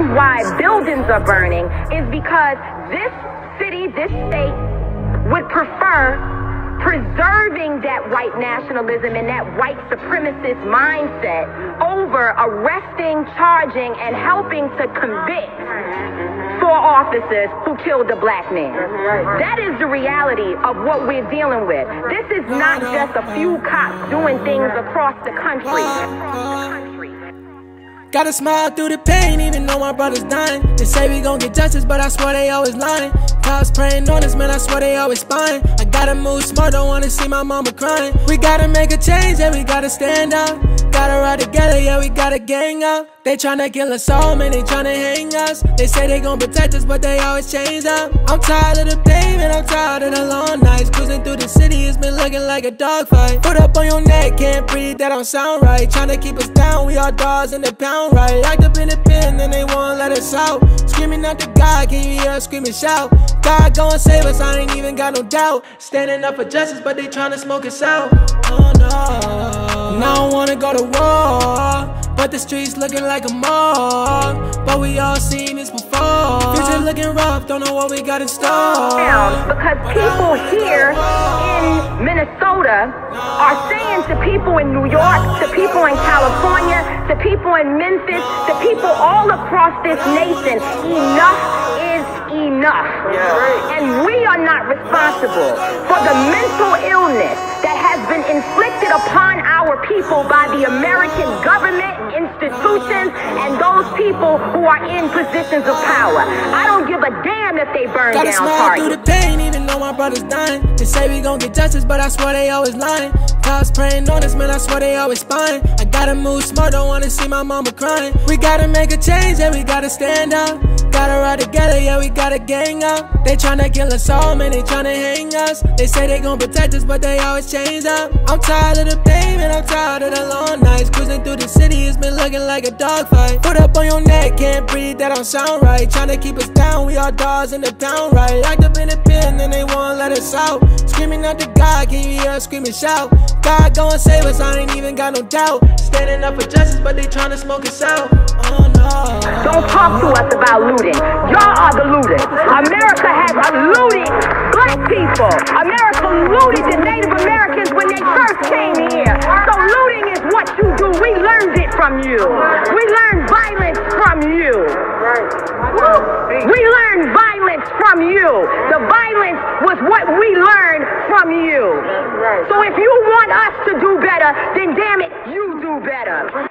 why buildings are burning is because this city, this state would prefer preserving that white nationalism and that white supremacist mindset over arresting, charging, and helping to convict 4 officers who killed a black man. That is the reality of what we're dealing with. This is not just a few cops doing things across the country. Gotta smile through the pain, even though my brother's dying. They say we gon' get justice, but I swear they always lying. Cops praying on us, man, I swear they always spying. I gotta move smart, don't wanna see my mama crying. We gotta make a change, yeah, we gotta stand up. Gotta ride together, yeah, we gotta gang up. They tryna kill us all, man, they tryna hang us. They say they gon' protect us, but they always change up. I'm tired of the pavement, I'm tired of the long nights. Cruising through the city, it's been looking like a dogfight. Put up on your neck, can't breathe, that don't sound right. Tryna keep us down, we all dogs in the pound, right? Locked up in the pen, and they won't let us out. Screaming out to God, can you hear us screaming, shout? God gon' save us, I ain't even got no doubt. Standing up for justice, but they tryna smoke us out. Oh no, and I don't wanna go to war, but the streets looking like a morgue. But we all seen this before. Future looking rough, don't know what we got in store. Because people here in Minnesota are saying to people in New York, to people in California, to people in Memphis, to people all across this nation, enough is enough. And we are not responsible for the mental illness that has been inflicted upon our people by the American government, institutions, and those people who are in positions of power. I don't give a damn if they burn down Target. Gotta smile through the pain, even though my brother's dying. They say we gon' get justice, but I swear they always lying. Cops praying on us, man, I swear they always spying. I gotta move smart, don't wanna see my mama crying. We gotta make a change, yeah, we gotta stand up. Gotta ride together, yeah, we gotta gang up. They tryna kill us all, man, they tryna hang us. They say they gon' protect us, but they always change up. I'm tired of the pavement, I'm tired of the long nights. Cruising through the city, it's been looking like a dogfight. Put up on your neck, can't breathe, that don't sound right. Tryna keep us down, we all dogs in the pound, right? Locked up in the pen, and they won't let us out. Screaming out to God, can you hear us screaming, shout? God gon' save us, I ain't even got no doubt. Standing up for justice, but they tryna smoke us out. Oh no. Don't talk to us about looting. Y'all are the looters. America has looted black people. America looted the Native Americans when they first came here. So looting is what you do. We learned it from you. We learned violence from you. We learned violence from you. The violence was what we learned from you. So if you want us to do better, then damn it, you do better.